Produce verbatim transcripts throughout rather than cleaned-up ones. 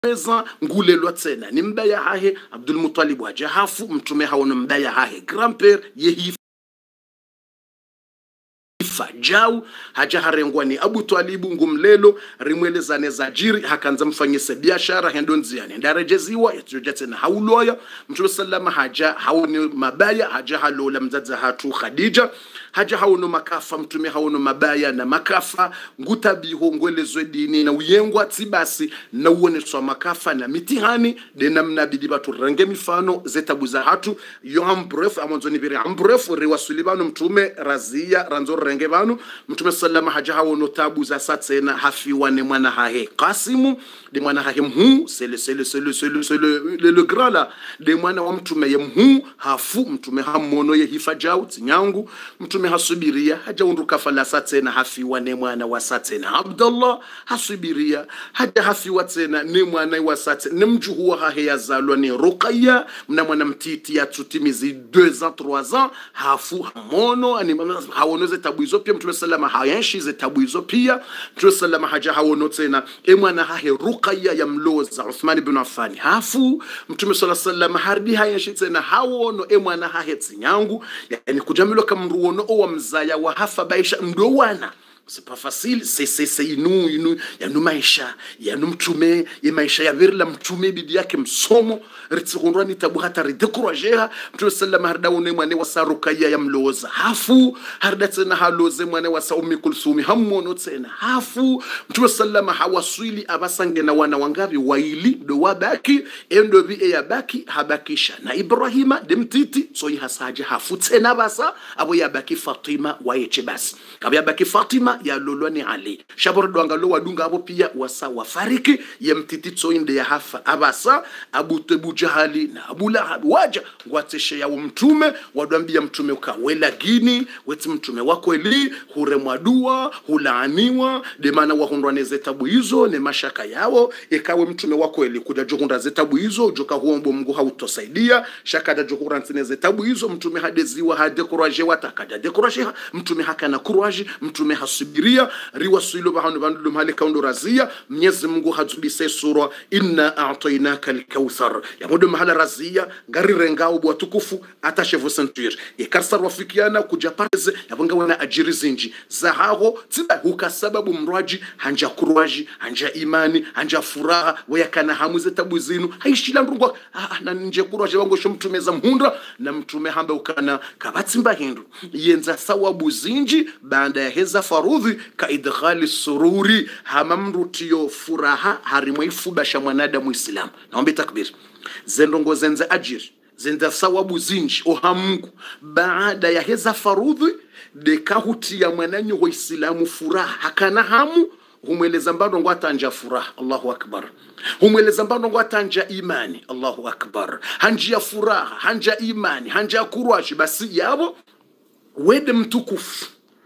Eza ngule lotsena ni mbaya hahe Abdul Muttalib wa jahafu mtume hawono mbaya hahe grandpère yehi fajau haja harengwa ni Abu Talibu ngumlelo rimwelezane za jiri hakanza mfanyise biashara hendonziani ndarejeziwa yatujete na hauloya mtume sallama haja hawoni mabaya haja halola mzaza hatu Khadija haja hawono makafa mtume hawono mabaya na makafa ngutabiho ngwelezwe dini na uyengwa tibasi na uoneswa makafa na mitihani de namna bidi batu range mifano zetabuza hatu yo ambref amonzoni biri ambref riwasulibano mtume razia ranzo renge banu mtume sallama haja hawono tabu za satsena hafiwane mwana hahe Qasimu de mwana hahe mhu sele sele sele sele sele le, le grand la de mwana wa mtume ye mhu hafu mtume hamono ye hifajau tinyangu mtume hasubiria haja unduka fala satsena hafiwane mwana wa satsena Abdullah hasubiria haja hafiwa tena ni mwana wa satsena ni mjuhu wa hahe yazalwa ni Ruqayya mna mwana mtiti ya tutimizi deux ans trois ans hafu hamono ani hawonoze tabu izo pia mtume sallama hayenshi ze tabu izo pia mtume sallama haja hawono tena e mwana hahe Ruqayya ya mloza Uthman ibn Affan hafu mtume sallama hardi hayenshi tena hawono e mwana hahe tinyangu yani kujamilo kamruono o wa mzaya wa hafa baisha ndo wana c'est pas facile c'est c'est c'est inu inu ya nu maisha ya nu mtume ya maisha ya virla mtume bidi yake msomo ritsikundwa ni tabu hata ridekurajeha mtume sallama harda une mwane wa Ruqayya ya mloza hafu harda tena haloze mwane wa Ummi Kulsumi hamono tena hafu mtume sallama hawaswili abasange na wana wangabi waili do wabaki endo bi ya baki habakisha na Ibrahima demtiti so yihasaje hafu tena basa abo yabaki Fatima wayeche basi abo yabaki Fatima ya lolwani Ali shaboro dwangalo wadunga abo pia wasa wafariki ya mtititso inde ya hafa abasa Abu Tebu Jahali na Abu Lahab waja ngwateshe ya mtume wadwambia mtume ukawela gini weti mtume wako eli hure mwadua hulaaniwa de maana wahundwane zetabu hizo ne mashaka yao ikawe mtume wako eli kuja juhunda zetabu hizo joka huombo Mungu hautosaidia shaka da juhura nsine zetabu hizo mtume hadeziwa hadekuraje watakada dekuraje mtume hakana kuraje mtume hasubiria riwasilo bahanu bandu mhali kaundo razia Mwenyezi Mungu hatubise sura inna a'tainaka al-kauthar ya mudu mahala razia ngari rengao bwa tukufu atashevu sentir ikarsar wafikiana kujapareze yabanga wana ajiri zinji zahago tiba huka sababu mraji hanja kurwaji hanja imani hanja furaha wayakana hamuze tabu zinu haishila ndungwa ah, na nje kurwaji wango shumtumeza mhundra na mtume hamba ukana kabatsimba hindu yenza sawabu zinji baada ya heza farudhi ka idghali sururi hamamrutiyo furaha harimwifu basha mwanadamu Islam naombe takbir zendongo zenza ajir zenza sawabu zinji ohamungu baada ya heza farudhi de kahuti ya mwananyo wa Islamu furaha hakana hamu humweleza mbano ngwata anja furaha Allahu akbar humweleza mbano ngwata anja imani Allahu akbar hanjia furaha hanja imani hanja kurwashi basi yabo wede mtukufu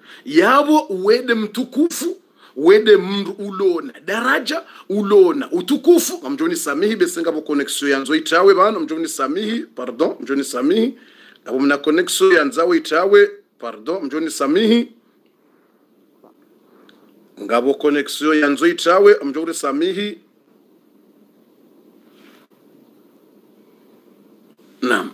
yabo wede mtukufu wede mndu ulona daraja ulona utukufu mjoni samihi besenga bo connexion yanzo itawe bana mjoni samihi pardon mjoni samihi abo mna connexion yanzawe itawe pardon mjoni samihi ngabo connexion yanzo itawe mjoni samihi naam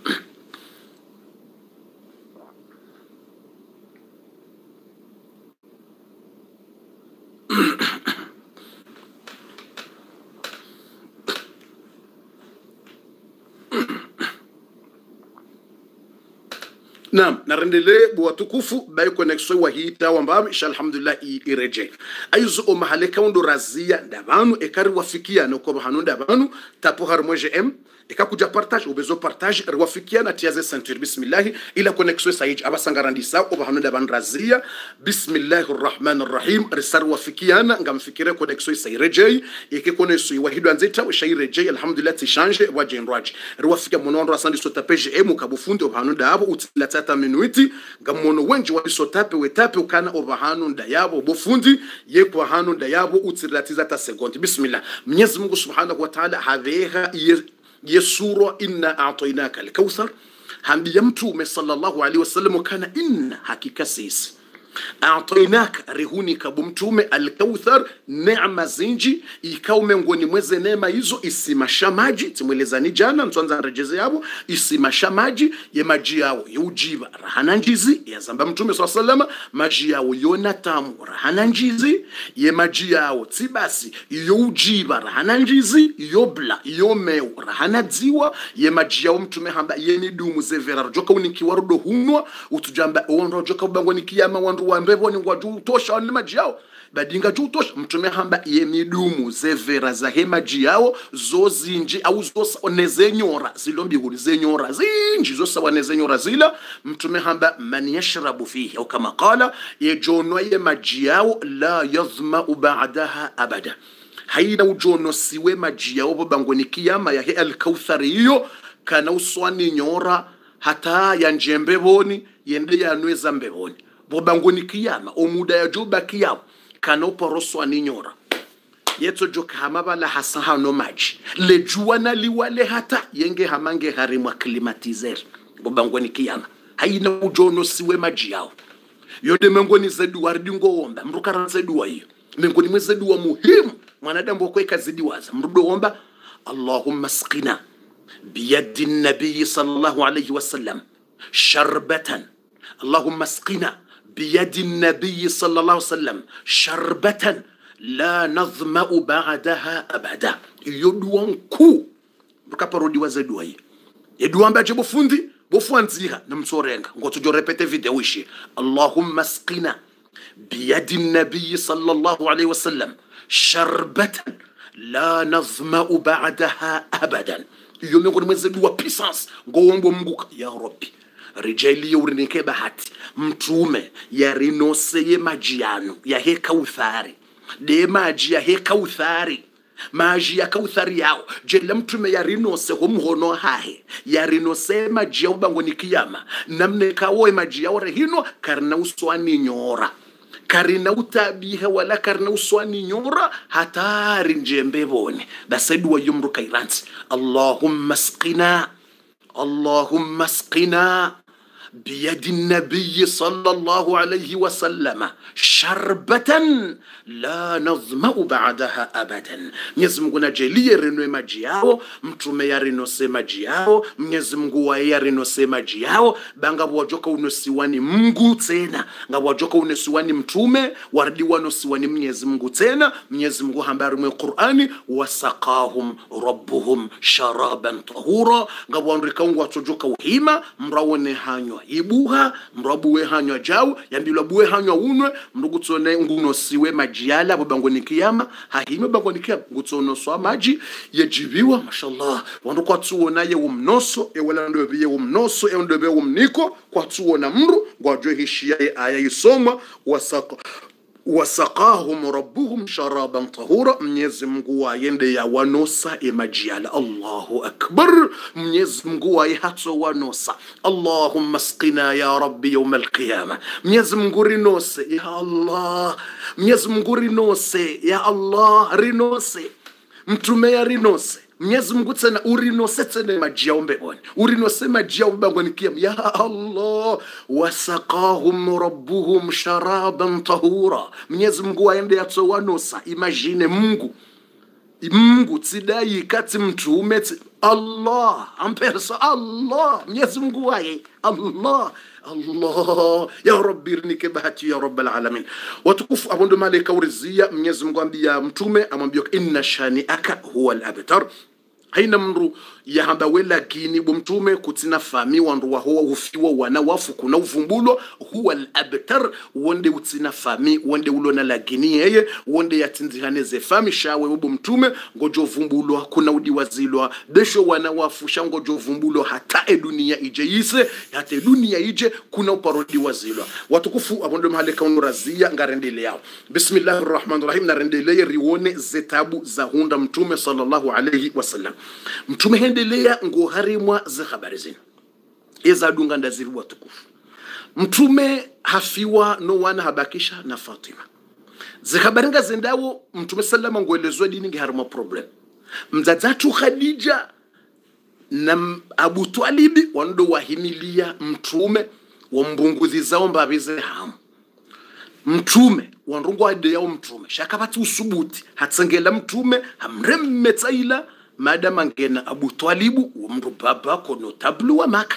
Naam, narendele bwa tukufu bayo connexion wa hita wamba insha alhamdulillah ireje ayuzo o mahale kaundo razia ndabanu ekari wafikia no ko bahanu ndabanu tapo harmoje m ekakuja partage ubezo partage rwafikia na tiaze ceinture bismillah ila connexion sayij abasangarandisa o bahanu ndabanu razia bismillahir rahmanir rahim risar wafikiana ngamfikire connexion sayireje eke connexion wahidu anzeta wa shayireje alhamdulillah tishange wa jenraj rwafikia monondo asandi sotapeje m kabufundi o bahanu ndabo utilata tata minuiti ngamono wenji wabisotape wetape ukana obahanu ndayabo bofundi yekwa hanu ndayabo utiratiza ta sekondi bismillah Mwenyezi Mungu subhanahu wa ta'ala hadhiha yesura inna a'tainaka al-kauthar hambia mtume sallallahu alaihi wasallam kana inna hakika sisi a'tainaka rihuni kabu mtume al-kauthar neema zinji ikao miongoni mweze neema hizo isimasha maji timwelezani jana mtwanza rejeze yabo isimasha maji ye maji yao yujiba rahana njizi ya zamba mtume swalla sallama maji yao yona tamu rahana njizi ye maji yao tibasi yujiba rahana njizi yobla yomeu rahana dziwa ye maji yao mtume hamba ye nidumu zevera joka unikiwarudo hunwa utujamba ondo joka ubango nikiyama wandu wambebo ni ngwaju tosha ni maji yao badinga juu tosha mtume hamba ye midumu zevera za he maji yao zo zinji au zo nezenyora zilombi guli zenyora zinji zo sawa nezenyora zila mtume hamba man yashrabu fihi au kama qala yejono ye maji yao la yazma ba'daha abada haina ujono siwe maji yao bobango ni kiyama ya he al-kauthar hiyo kana uswani nyora hata ya njembeboni yende ya nweza mbeboni bobango ni kiyama omuda ya juba kiyama kana uporoswa ni nyora yeto joka hamabala hasa hano maji lejua na liwale hata yenge hamange harimwa klimatizer bobango ni kiyama haina ujono siwe maji yao yode mengoni zedu waridingo omba mrukara zedu wa hiyo mengoni mwezedu wa muhimu mwanadamu wakweka zidi waza mrudo omba Allahumma asqina biyadi nabii sallallahu alayhi wasallam sharbatan Allahumma asqina بيد النبي صلى الله عليه وسلم شربة لا نظمأ بعدها أبدا يدوان كو بكابرودي وزدوي يدوان باجي بفندي بفوانزيها نمسورينغ نقول تجو ريبيتي فيديو إشي اللهم اسقنا بيد النبي صلى الله عليه وسلم شربة لا نظمأ بعدها أبدا يوم يقول مزدوا بيسانس نقول بمبوك يا ربي rijali urinike bahati mtume ya rinose ye majiano ya he kauthari de maji ya he kauthari maji ya kauthari yao jela mtume ya rinose homhono hahe ya rinose maji ya ubango ni kiyama namne kawo maji ya rehino karna uswani nyora karina utabiha wala karna uswani nyora hatari njembebone basedu wa yumru kairanti Allahumma asqina اللهم اسقنا بيد النبي صلى الله عليه وسلم شربة لا نظمأ بعدها أبدا Mwenyezi Mungu najalie rino maji yao mtume ya rino se maji yao Mwenyezi Mungu wa ya rino se maji yao banga wajoka unosiwani Mungu tena nga wajoka unosiwani mtume wardi wanosiwani Mwenyezi Mungu tena Mwenyezi Mungu hambari mwe Qur'ani wasaqahum rabbuhum sharaban tahura nga wandrika ungu watojoka uhima mrawone hanywa ibuha mrabuwe hanywa jau yambilwa buwe hanywa unwe mrugutone nguno siwe majiala bobango ni kiyama hahime bango ni kiyama ngutsono swa maji yejibiwa mashallah wandu kwa tuona ye umnoso e wala ndo biye umnoso e ndo be umniko kwa tuona mru gwajwe hishia aya isoma wasaqa wasaqahum rabbuhum sharaban tahura Mwenyezi Mungu ayende ya wanosa e majiala Allahu akbar Mwenyezi Mungu ay hatso wanosa Allahumma asqina ya rabbi yawm alqiyamah Mwenyezi Mungu rinose ya Allah Mwenyezi Mungu rinose ya Allah rinose mtume ya rinose Mwenyezi Mungu tena urinose tena maji ya mbeboni urinose maji ya ubango nikiyama ya Allah wasaqahum rabbuhum sharaban tahura Mwenyezi Mungu aende yatowanosa imagine Mungu Mungu tidai kati mtume Allah ampersa Allah Mwenyezi Mungu wae Allah Allah ya rabbi rinike bahati ya rabbal alamin watukufu abondo malaika urizia Mwenyezi Mungu ambia mtume amwambia inna shani'aka huwa al-abtar haina mru ya hamba wela kini bumtume kutina fami wandu wa huwa ufiwa wana wafu kuna uvumbulo huwa al-abtar wonde utina fami wonde ulona lagini yeye wonde yatinzihane ze fami shawe bumtume ngojo vumbulo kuna udiwazilwa besho wana wafu shangojo vumbulo hata e dunia ije yise hata e dunia ije kuna uparodi wazilwa watukufu abondo mahaleka unurazia ngarendele yao bismillahir rahmanir rahim narendele riwone zetabu za hunda mtume sallallahu alayhi wasallam mtume hendelea ngo harimwa za habari zinu eza dunga ndaziru watukufu mtume hafiwa no wana habakisha na Fatima zikabaringa zendawo mtume sallama ngoelezwa dini nge harima problem mzadzatu Khadija na Abu Twalibi wando wahimilia mtume wa mbunguzi zao mbabize hamu mtume wanrungu ade yao mtume shakabati usubuti hatsengela mtume hamremmetsaila madama ngena Abu Twalibu umru baba ko notable wa Maka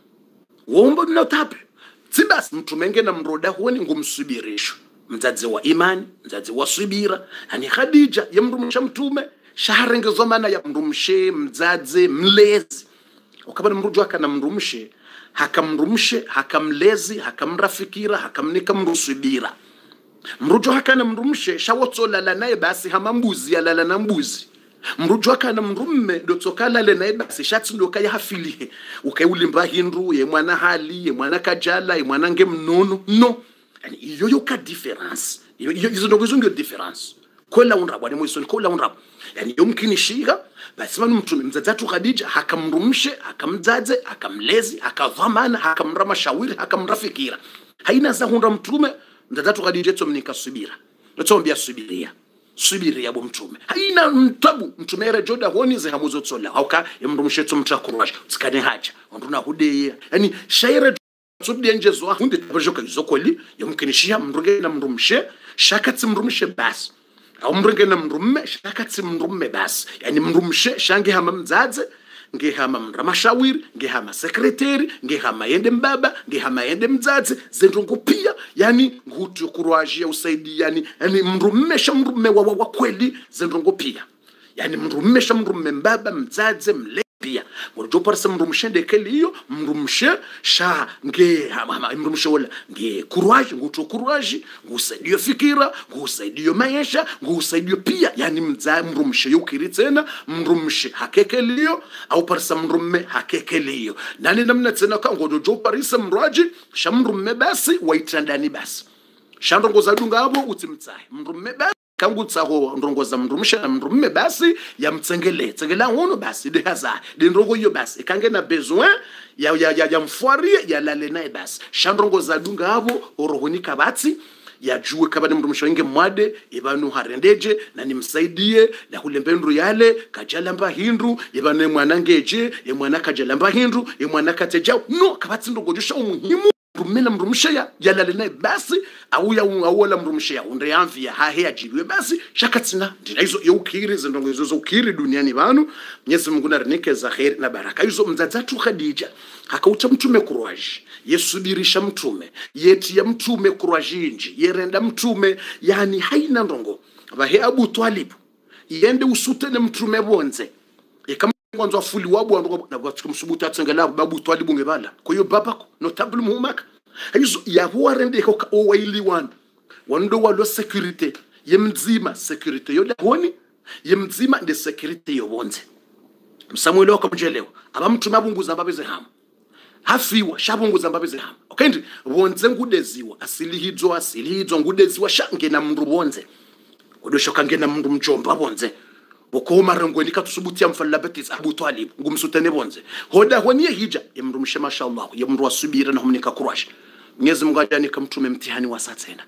wombo notable sibas mtume ngena mroda huoni ngumsubirisho mzazi wa imani mzazi wa subira hani Khadija yamrumsha mtume shaharengezwa maana ya mrumshe mzazi mlezi ukabana mruju akana mrumshe hakamrumshe hakamlezi hakamrafikira hakamnika mrusubira mruju hakana mrumshe shawotsola la naye basi hamambuzi yalala na mbuzi mruju hakana mrumme dotokala le naye basi shatsindo kaya hafilihe ukayulimba hindu ye mwana hali ye mwana kajala ye mwana ngemnono no yani iyo yo ka difference iyo izo ndo ngizungu difference kola unrabwa ni moyson kola unrabwa yani yumkini shiga basi manu mtume mzazatu Khadija hakamrumshe hakamzaze hakamlezi hakavamana hakamrama shawiri hakamrafikira haina za hundra mtume mzazatu Khadija tumnika subira ntombia subiria subiria bo mtume haina mtabu mtume rejoda honi ze hamuzo tsola hauka yamrumshe tumtra kurwash tsikane haja onduna hude yani shaire tsubdi enjezwa hunde tabajoka izokoli yumkini shia mruge na mrumshe shakatsi mrumshe basi au mrenge na mrumme shakatsi mrumme basi yani mrumshe shange hama mzaze nge hama mramashawiri nge hama sekretari nge hama yende mbaba nge hama yende mzaze zendongo pia yani ngutu kurwajia usaidi yani yani mrumme sha mrumme wa, wa, wa kweli zendongo pia yani mrumme sha mrumme mbaba mzaze mle pia ngojo parse mrumshe ndekeli hiyo mrumshe sha nge hama mrumshe wala nge kurwaji ngutu kurwaji ngusaidio fikira ngusaidio maisha ngusaidio pia yani mza mrumshe yukiri tena mrumshe hakekeliyo au parse mrumme hakekeliyo nani namna tena ka ngojo parse mraji sha mrumme basi waitandani basi shandongo zadunga abo utimtsaye mrumme basi kangu tsaho ndongoza mrumsha na mrumme basi ya mtsengele tsengela ngono basi de haza de ndongo yo basi kange na besoin ya ya ya, ya mfwari ya lale naye basi shandongo zadunga abo orohoni kabati ya juwe kabani mrumsha winge mwade ibanu harendeje na nimsaidie na kulembendru yale kajalamba hindu ibane mwanangeje ye mwana kajalamba hindu ye mwana kateja no kabati ndongo josha umuhimu rumena mrumsha ya yalale naye basi au ya awala mrumsha ya unde yamvia hahe ajibiwe basi shakatsina ndina hizo yukiri zindongo hizo ukiri duniani banu Mwenyezi Mungu narinike za khair na baraka hizo mzazatu Khadija hakauta mtume kurwaji yesubirisha mtume yeti ya mtume kurwajinji yerenda mtume yani haina ndongo bahe Abu Twalib yende usutene mtume bonze ikam kwanza fuli wabu ndo na kumsubuta atsengela Abu Twalib ngebala kwa hiyo babako notable muhumaka hizo ya huarende ko owaili wan wando walo security yemzima security yoda honi yemzima de security yobonze Samuel wakamjelewa aba mtu mabunguza mbabeze hamu hafiwa shabunguza mbabeze hamu okay ndi bonze ngudeziwa asili hizo asili hizo ngudeziwa shange na mndu bonze kodosho kange na mndu mjomba bonze bokoma rangweni katusubutia mfalabati Abu Twalib ngumsutene bonze hoda honi hija yemrumshe mashallah yemru wasubira na humnika kurash Mwenyezi Mungu ajanika mtume mtihani wa satena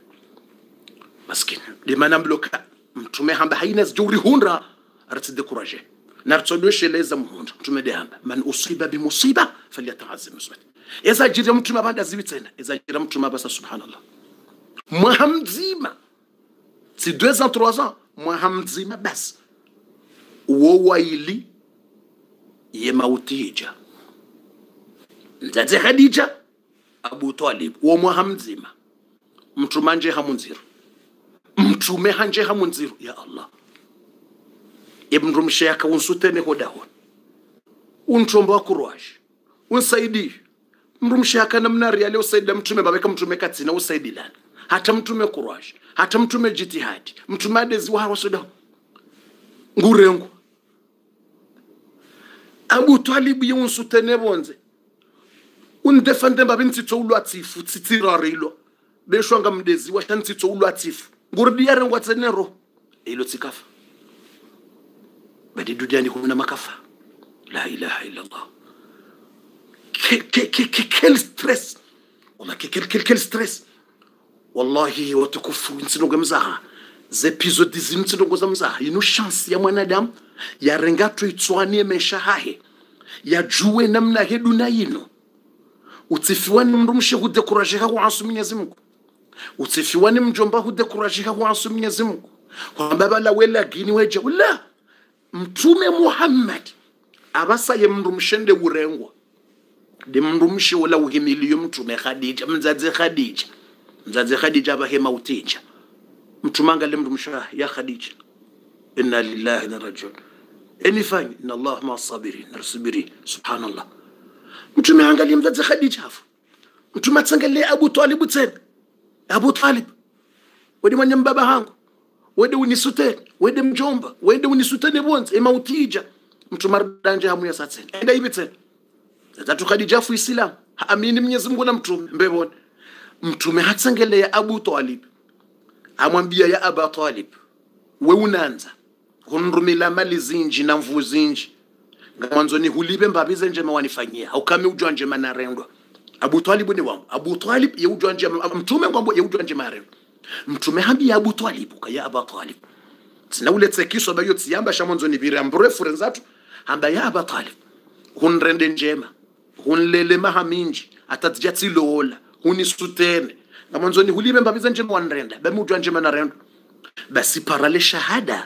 maskini limana mbloka mtume hamba haina zjuri hundra aratide kuraje nartodoshe leza muhunda mtume de hamba man usiba bi musiba falyata'azzim musbat eza jira mtume banda zibitena eza jira mtume basa subhanallah muhamzima si deux ans trois ans muhamzima bas wowaili ye mautija nzaze Khadija Abu Twalib wo muhamzima mtume anje hamunziru mtume hanje hamunziru ya Allah ibn rumshe yaka unsutene hodahon untomba kurwaje unsaidi mrumshe yaka namnari yale usaida mtume babeka mtume katsina usaidi lana hata mtume kurwaje hata mtume jitihadi mtume adezi wa wasuda ngurengo Abu Twalib yunsutene bonze undefende babinti tsolwatifu tsitirarilo beshwanga mdezi wa shanti tsolwatifu ngurdiyare ngwatsenero ilo tsikafa badi duniani kuna makafa la ilaha illa Allah quel stress wala quel quel quel stress wallahi watukufu nsinonga mzaha zepizo dizini nsinonga za mzaha ino chance ya mwanadamu ya rengato itswanie mesha hahe ya juwe namna hedu na ino utifiwani mrumshe kudekuraje kwa asu Mwenyezi Mungu usifiwa ni mjomba hudekurajika kwa asu Mwenyezi Mungu kwamba bala wela gini weje ula mtume Muhammad abasa ye mrumshende urengwa de mrumshi wala uhimiliyo mtume Khadija mzazi Khadija mzazi Khadija bahema utija mtumanga le mrumsha ya Khadija inna lillahi wa inna ilaihi raji'un enifanye inna Allah ma sabirin nasbiri subhanallah mtume angalia mzazi Khadija hafu mtume atsangalie Abu Talib tena Abu Talib wadi mwenye mbaba hangu wede unisuteni wede mjomba wede unisuteni bonze ema utija mtume ardanje hamu ya satsen enda hivi tena zatu Khadija fu Islam haamini Mwenyezi Mungu na mtume mbebone mtume hatsangalie Abu Talib amwambia ya Abu Talib we unanza hunrumila mali zinji na mvu zinji mwanzo ni hulibe mbabize nje mawanifanyia au kama ujwa nje manarengwa Abu Talib ni wangu Abu Talib ye ujwa nje mtume ngombo ye ujwa nje marengwa mtume hambi Abu Talib kaya Abu Talib sina uletse kiso bayo tsiyamba shamonzo ni bira mbrefu renzatu hamba ya Abu Talib hunrende njema hunlele mahaminji atatjatsi lola hunisutene mwanzo ni hulibe mbabize nje mawanrenda bamu ujwa nje manarengwa basi parale shahada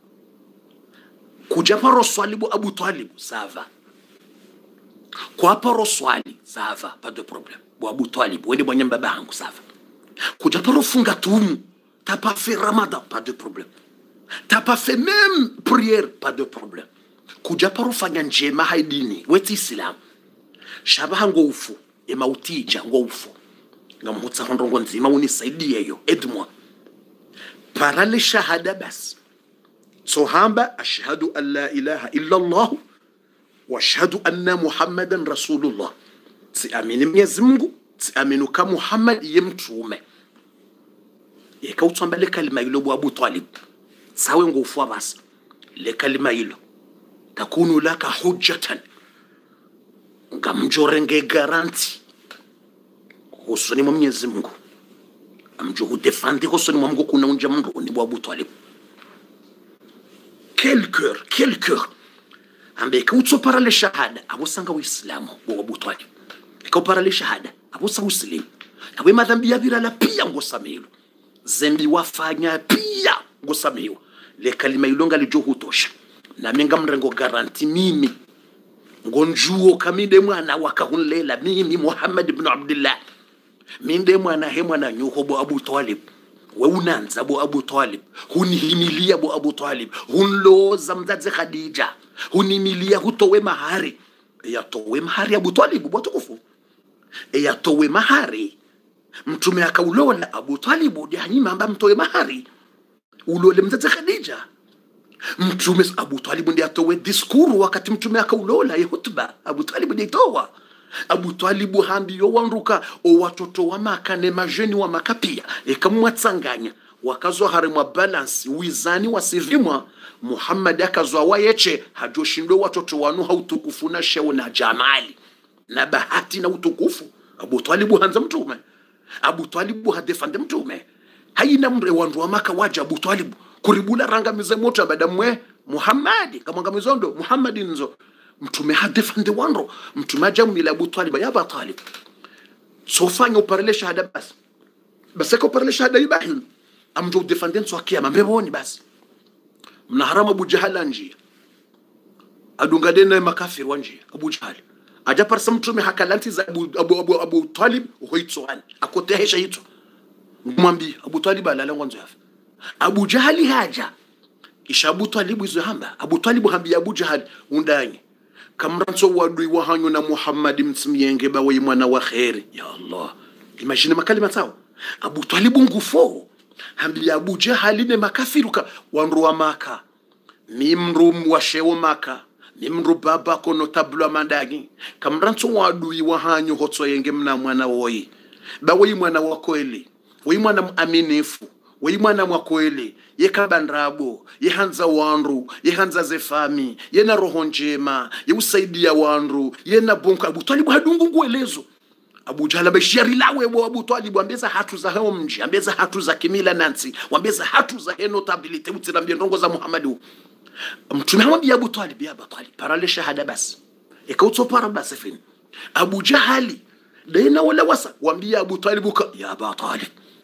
kuja paro swali bu Abu Talib sava kwa paro swali sava pas de problème bu Abu Talib wende mwenye mbaba hangu sava kuja paro funga tumu t'as pas fait Ramadan pas de problème t'as pas fait même prière pas de problème kuja paro fanya njema haidini weti Islam shabaha ngofu ema utija ngofu ngamutsa hondongo nzima unisaidie yo aide-moi parale shahada bas sohamba ashhadu an la ilaha illa Allah wa ashhadu anna Muhammadan rasulullah si amini Mwenyezi Mungu si aminu ka Muhammad yemtume yekautamba le kalima hilo bu Abu Talib sawe ngofwa basi le kalima hilo takunu laka hujjatan ngamjorenge garanti husoni Mwenyezi Mungu amjo defendre husoni Mungu kuna unja Mungu ni bu Abu Talib. Quel cœur, quel cœur. Ambe kautso parale shahada abosanga uislamu bo Abu Talib. Iko parale shahada abosa uslim. Awe madhambi ya bila la pia ngosamelo. Zembi wafanya pia ngosamelo. Le kalima ilonga lijo hutosha. Na menga mrengo garanti mimi. Ngonjuo kamide mwana wakahunlela mimi Muhammad ibn Abdullah. Minde mwana he mwana nyuho bo Abu Talib. We unanza bo Abu Talib hunihimilia bo Abu Talib hunloza mzazi Khadija hunimilia hutowe mahari ya towe mahari Abu Talib bo tukufu ya towe mahari mtume akaulola Abu Talib ndi hanyima amba mtowe mahari ulole mzazi Khadija mtume Abu Talib ndi atowe diskuru wakati mtume akaulola ya hutuba Abu Talib ndi towa Abu Talib hambi yo wanruka o watoto wa Maka ne majeni wa Maka pia ekamwatsanganya wakazwa haremwa balance wizani wasivimwa Muhammad akazwa wayeche hajoshindo watoto wanu hautukufu na sheo na jamali na bahati na utukufu Abu Talib hanza mtume Abu Talib hadefande mtume haina mre wandu wa Maka waja Abu Talib kuribula ranga mize moto badamwe Muhammad kama ngamizondo Muhammad nzo mtume hadefande wanro mtume ajamu ila Abu Talib ya Abu Talib sofanya uparele shahada basi basi ko parele shahada ibahi amjo defende nso akiyama mbeboni basi mna harama Abu Jahal njia adunga dena makafiri wanjia Abu Jahal aja parsa mtume hakalanti za Abu Abu Abu, Abu Talib hoitsoan akote hesha hito mwambi Abu Talib alala ngwanzo yafa Abu Jahal haja isha Abu Talib izohamba Abu Talib hambi Abu Jahal undanye kamranso wadui wahanyo na Muhammad mtsimiyenge bawe mwana wa khairi ya Allah imagine makalima sawa Abu Talib ngufo hambi Abu Jahal ne makafiruka wanru wa Maka mimru wa shewo Maka mimru baba kono tablo mandagi kamranso wadui wahanyo hotso yenge mna mwana woi bawe mwana wa kweli we mwana muaminifu we mwana wa kweli ye kabandrabo ye hanza wanru ye hanza zefami ye na roho njema ye usaidia wanru ye na bonka Abu Talib hadungu nguelezo Abu Jahal bashiri lawe bo Abu Talib ambeza hatu za hao mji ambeza hatu za kimila nansi ambeza hatu za notability utirambia ndongo za Muhammadu mtume hamwambia Abu Talib ya Abu Talib parale shahada basi ikautso para basi fin Abu Jahal daina wala wasa wambia Abu Talib ya Abu Talib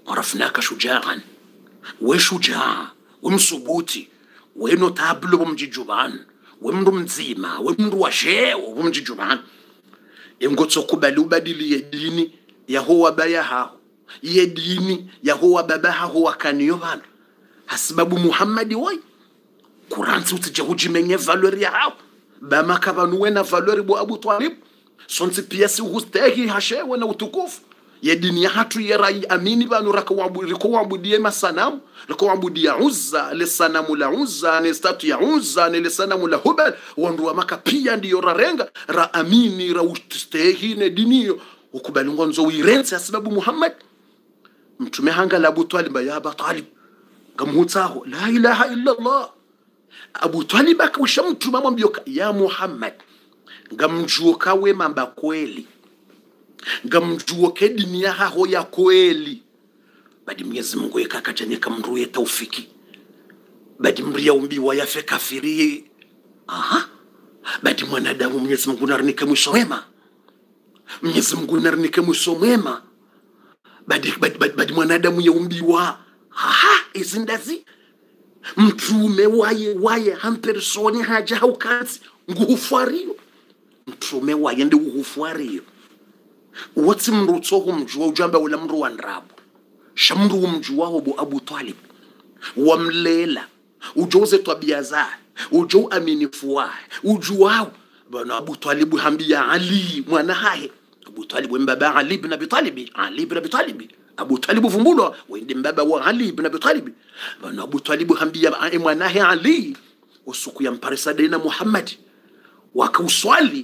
arafnaka shujaan we shujaa we msubuti we notable bomjijuban we mndu mzima we mndu wa sheo bomjijuban ingotso kubali ubadili yedini yahowa baya hao yedini yahowa baba hao wakaniyo bana hasibabu Muhammadi wai Kuransi utije hujimenye valeur ya hao bama kabanu na valeur bo Abu Talib sonsi piasi uhustehi hashewe na utukufu ya dini ya hatu ya rai amini banu rakawabudia masanamu rakawabudia Uzza le sanamu la Uzza ne statu ya Uzza ne le sanamu la Hubal wandu wa maka pia ndiyo rarenga ra amini ra uhustehi ne diniyo ukubali ngonzo uirense sababu Muhammad mtume hanga la Abu Talib ya Abu Talib gamhutaho la ilaha illa Allah Abu Talib akawashamtu mama mbioka ya Muhammad ngamjuoka we mamba kweli ngamjuoke dini ya haho ya kweli badi Mwenyezi Mungu yakakajanyeka mruye taufiki badi mria umbiwa yafe kafiri aha badi mwanadamu Mwenyezi Mungu narnike mwisho wema Mwenyezi Mungu narnike mwisho mwema badi badi, badi, badi mwanadamu ya umbiwa aha izindazi mtume waye waye hampersoni haja haukazi nguhufario mtume waye ndi uhufario wati mrutsoho mjua ujamba ula mru wandrabu shamru mjua hobo Abu Talib wamlela ujoze tabia zae ujo aminifu wae ujuao bana Abu Talib hambia Ali mwana hae Abu Talib mbaba Ali ibn Abi Talib Ali ibn Abi Talib Abu Talib vumbulo wende mbaba wa Ali ibn Abi Talib bana Abu Talib hambia mwanahe Ali usuku ya mparisa dena Muhammad wakauswali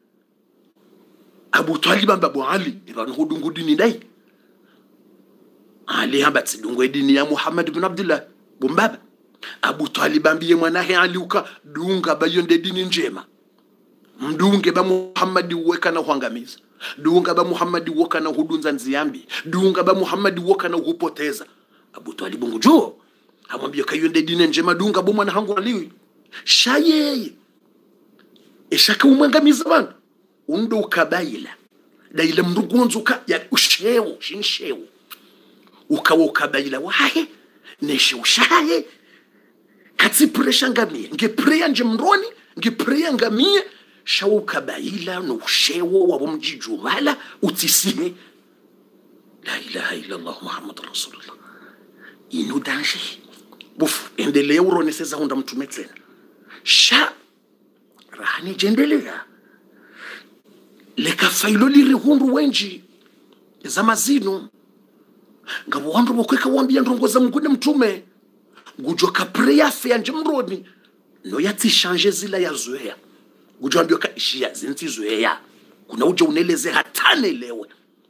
Abu Talib mbaba Ali ibn hudungu dini dai Ali habati dungu dini ya Muhammad ibn Abdullah bumbaba Abu Talib ambiye mwanahe Ali uka dunga bayonde dini njema mdunge ba Muhammad uweka na huangamiza dunga ba Muhammad uweka na hudunza nziyambi dunga ba Muhammad uweka na uhupoteza Abu Talib ngujo hamwambia kayonde dini njema dunga bo mwana hangu aliwi shaye eshaka umangamiza bana undo ukabaila daila mrugonzuka ya ushewo shinshewo ukawo ukabaila wahe neshe ushaye katsi presha ngamie nge preya nje mroni nge preya ngamie shawo ukabaila no ushewo wabo mjijumala utisime la ilaha illa Allah Muhammad Rasulullah inu danje buf endelea uroneseza honda mtume tena sha rahani jendelea leka failo liri hundu wenji za mazino ngabo wandu bokweka wambia ndongo za Mungu mtume gujo ka prayer fe nje mroni no yati changer zila ya zoea gujo ambio ka ishia zinti zoea kuna uje uneleze hatane lewe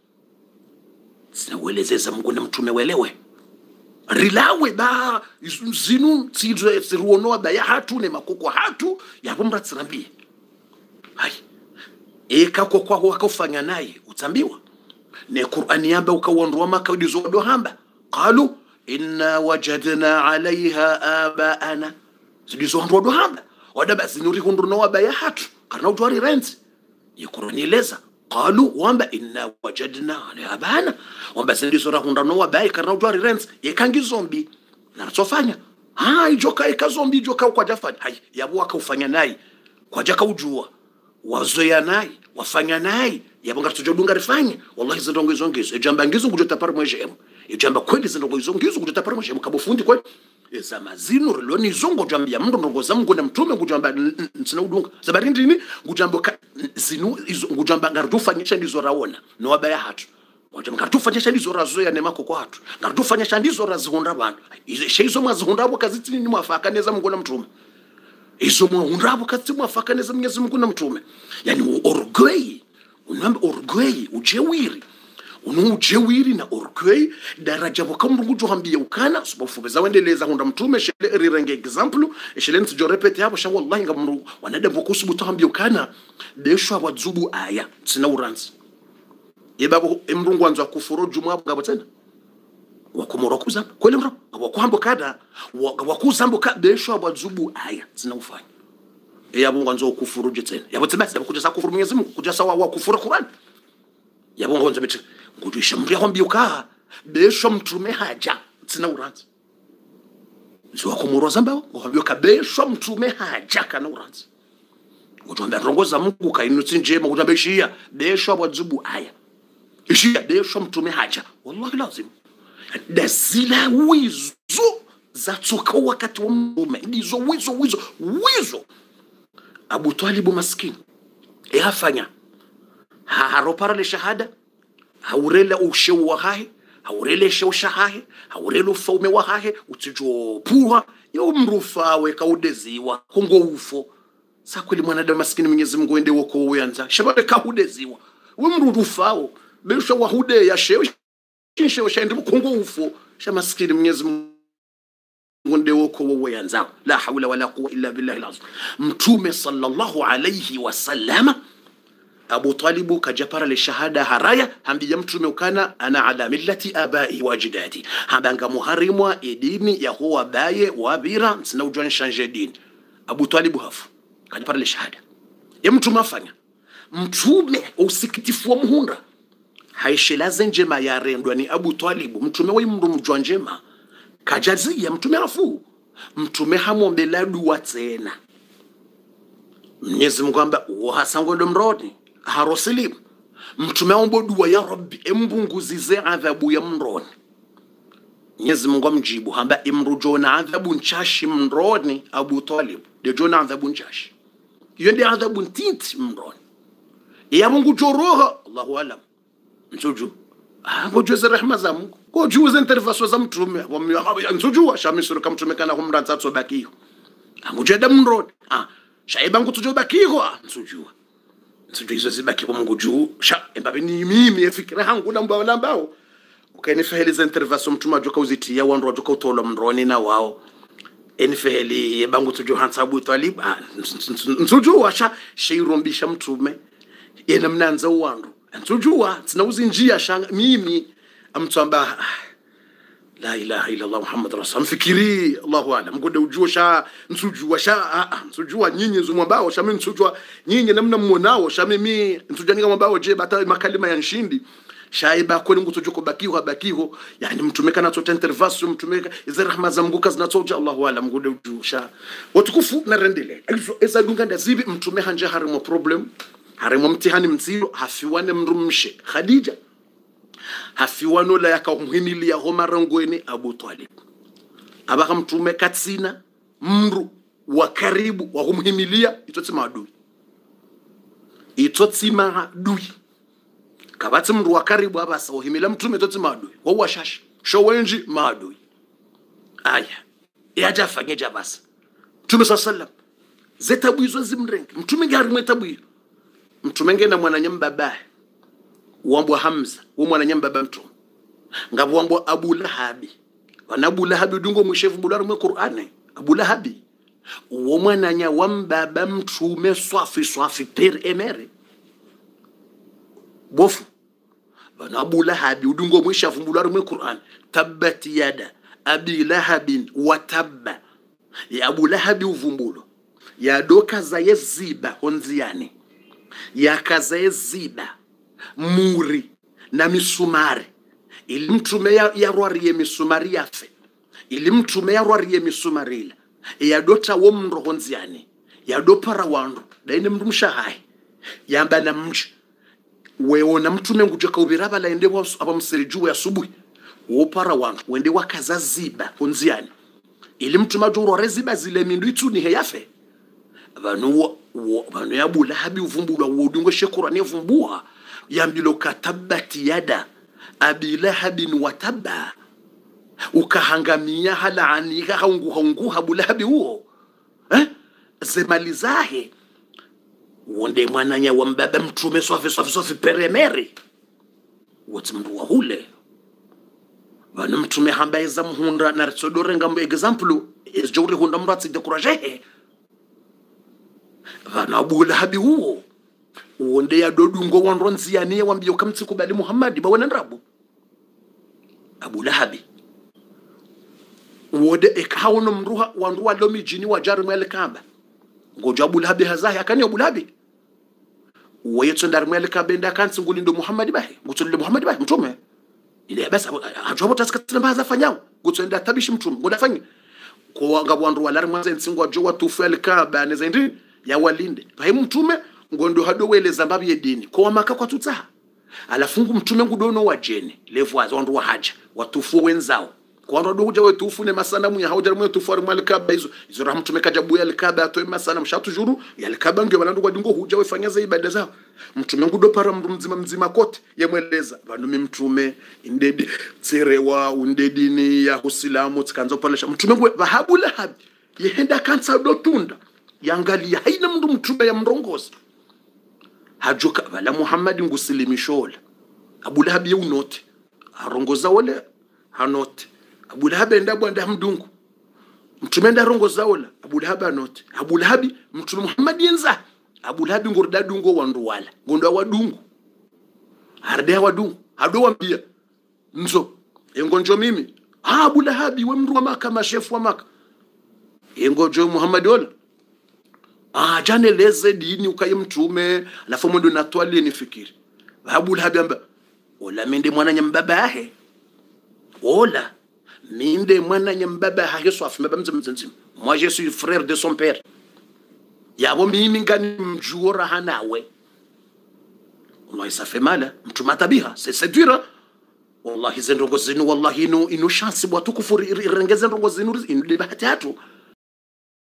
sina ueleze za Mungu mtume welewe rilawe ba zinu tsidwe siruono ba ya hatu ne makoko hatu ya bomba tsirambi hai eka kwa kwa wakofanya naye utambiwa ne Qur'ani yamba ukawondwa makaudizo do hamba qalu inna wajadna alaiha abaana zidizo ndo do hamba wadaba zinuri hundurno wabaya hatu kana utwari rent ya Qur'ani eleza qalu wamba inna wajadna alaiha abaana wamba zidizo rahundurno wabaya kana utwari rent yekangi zombi na tsofanya hai joka eka zombi joka kwa jafanya hai yabo akafanya naye kwa jaka ujua wazoya naye wafanya naye yabonga tujodunga rifanye wallahi zindongo izongizo ejamba ngizo kujota par mwejemo ejamba kweli zindongo izongizo kujota par mwejemo kabofundi kwa eza mazino reloni izongo jambia mndo ndongo za Mungu na mtume kujamba nsina udunga zabari ndini kujamba zinu kujamba ngarudufanyisha ndizo raona no wabaya hatu wajamba ngarudufanyisha ndizo razoya ne makoko hatu ngarudufanyisha ndizo razihonda bana shezo mwazihonda bo kazitini ni mwafaka neza Mungu na mtume izo mwahundabo kati mwafakaneza Mwenyezi Mungu na mtume yani orgueil unamba orgueil ujewiri unu ujewiri na orgueil daraja bokamru gujohambia ukana subafubeza wendeleza hunda mtume shele rirenge example shele ntijo repete hapo sha wallahi ngamru wanada bokusubu tohambia ukana desho abazubu aya tsina uranzi yebabo emrungu anzo akufuro jumwa ngabo tena wakumoro kuzamba kweli mro wakuhambo kada wakuzambo ka desho abazubu aya tsina ufanya yabo ngwanzo kufuru jetena yabo tebasi yabo kuja sakufuru Mwenyezi Mungu kuja sawa wa kufuru Qur'an yabo ngwanzo beti ngudisha mri kwambia uka besho mtume haja tsina uranzi ziwa kumuroza mbao ngobyo kabesho mtume haja kana uranzi utomba rongoza Mungu kainutsi njema kutamba ishia besho abwadzibu aya ishia besho mtume haja wallahi lazim dazila wizo zatsoka wakati wa mtume ndizo wizo wizo wizo Abu Talib maskini yafanya haropara le shahada haurele ushewu wa hahe haurele shewu shahahe haurele ufaume wa hahe utijo puha yo mrufawe kaudeziwa kungo ufo sakweli mwanadamu maskini Mwenyezi Mungu ende woko uyanza shabale kaudeziwa we mrufawo besha wahude ya shewu shewu shende kungo ufo sha maskini Mwenyezi Mungu ende woko uyanza la hawla wala quwwata illa billahi alazim mtume sallallahu alayhi wasallama Abu Talibu kajapara le shahada haraya hambiya mtume ukana ana ala millati abai wa ajdadi hambanga muharimwa edini ya huwa baye wabira sina ujwan changer dini Abu Talibu hafu kajapara le shahada ya mtume afanya mtume usikitifu wa muhunda haishelaze njema ya rendwa ni Abu Talibu mtume wa imru mjwa njema kajazia mtume afu mtume hamuombela dua tena Mwenyezi Mungu amba uhasangondo mrodi harosilimu mtume aombo dua ya Rabbi embunguzize adhabu ya mroni Mwenyezi Mungu amjibu hamba imrujona adhabu nchashi mroni Abu Talib de jona adhabu nchashi yende adhabu ntinti mroni ya Mungu joroha Allahu alam nsuju hapo juze rehema za Mungu ko juze interfaso za mtume nsuju shamisuru kama mtume kana humranza tsobakio amujeda mroni ah shaiba ngutujobakio nsuju nsuju hizo zibaki kwa Mungu juu sha embabe ni mimi efikira hangu namba nambao ukainifaheli za intervention mtuma joka uzitia wanro joka utola mroni na wao enifaheli ebangu tujo hansa Abu Talib nsuju washa sheirombisha mtume yena mnanza wanro nsuju wa tinauzi njia shanga mimi amtamba la ilaha illa Allah Muhammad rasul mfikiri Allahu alam ngode ujosha nsujua sha nsujua nyinyi zumwambao sha mimi nsujua nyinyi namna mmonao sha mimi nsujania mwambao je bata makalima ya nshindi shaiba kweli ngutujuko bakiho bakiho yani mtumeka na tota intervention mtumeka izi rahma za Mungu kazi na toja Allahu alam ngode ujosha watukufu na rendele eza dunga ndazibi mtume hanje harimo problem harimo mtihani mziro hafiwane mrumshe Khadija hafiwano la yakamhimili ya homarangweni Abu Talib abaka mtume katsina mru wa karibu wa kumhimilia itotsi maadui itotsi maadui kabati mru wa karibu abasa uhimila mtume itotsi maadui wa washashi showenji maadui aya yaja fanyeja basa mtume sallam zetabu izo zimrengi mtume ngari mwetabu mtume ngenda mwana nyamba bae wambwa Hamza wo mwana nyamba bamtu ngabo wambwa Abu Lahabi wana Abu Lahabi dungo mshefu bularu mu Qur'ani Abu Lahabi wo mwana nya wamba bamtu me swafi swafi per emere bofu wana Abu Lahabi dungo mshefu bularu mu Qur'ani tabbat yada Abi Lahabin wa tabba ya Abu Lahabi uvumbulo ya doka za yeziba honziane ya kaza yeziba muri na misumari ili mtume ya, ya rwari ye misumari yafe ili mtume ya rwari ye misumarila ya dota wo mro honziani ya dopara wandu daine mndu mshahai yamba na mji weona mtume ngujeka ubiraba la ende wa abamsiriju ya subuhi wo para wandu wende wakaza ziba honziani ili mtume juro reziba zile mindu ituni he yafe banu banu ya Abu Lahabi uvumbulwa wodungo shekurani vumbua yambilo katabati yada Abi Lahabin wataba ukahangamia halaani haungu haungu Abu Lahabi huo eh zemalizahe wonde mwananya wa mbaba mtume swafi swafi swafi peremere wote mndu wa hule bana mtume hambaiza muhunda na tsodore ngambo example is jori hunda mratsi de courage bana Abu Lahabi huo wonde ya dodungo wanronzi yane wambio kamtsi kubali Muhammad bawana ndabu Abu Lahabi wode ekawno mruha wanruwa lomi jini wajaru mwele kamba ngoja Abu Lahabi hazahi akani Abu Lahabi wayeto ndar mwele kamba nda kansi ngulindo Muhammad bahi ngutulile Muhammad bahi mtume ile basi hajapo tasikatana baza fanyao gutenda tabishi mtume ngodafanye kwa ngabwandu walari mwanza nsingo ajo watufu alikaba aneza ndi ya walinde pai mtume ngondo hado weleza mbabi yedini kwa maka kwa tutaha alafungu mtume ngudono wa jeni levu wandu wa haja watufu wenzao kwa ndo doja wetufu ne masanamu ya hauja mwe tufu alikaba hizo hizo raha mtume kajabu ya alikaba atoe masanamu shatu juru ya alikaba ndio banandu kwa dingo huja wefanya za ibada zao mtume ngudo para mndu mzima mzima kote yemweleza bandu mtume indedi tserewa undedini ya husilamu tkanzo palesha mtume ngwe bahabula habi yehenda kansa dotunda yangalia haina mndu mtume ya mrongozi hajoka bala Muhammad ngusilimishole Abu Lahab yunote arongoza wale hanote Abu Lahab enda bwanda mdungu mtume enda rongoza wala Abu Lahab anote Abu Lahab mtume Muhammad yenza Abu Lahab ngorda dungo wandu wala ngondo wadungu arde wadungu hado wambia nzo yengonjo mimi ah Abu Lahab we mndu wa Maka mashefu wa Maka yengonjo Muhammad wala ah jane leze dini ukaye mtume alafu mwendo natwali nifikiri Abu Lahab amba ola mende mwana nyambaba yahe ola mende mwana nyambaba yahe swafi mbaba mzimzimzim moi je suis frère de son père yabo mimi ngani mjuora hanawe wallahi ça fait mal mtume atabiha c'est c'est dur wallahi zendongo zinu wallahi ino ino chance bwatu kufuri irengeze ndongo zinu ino bahati hatu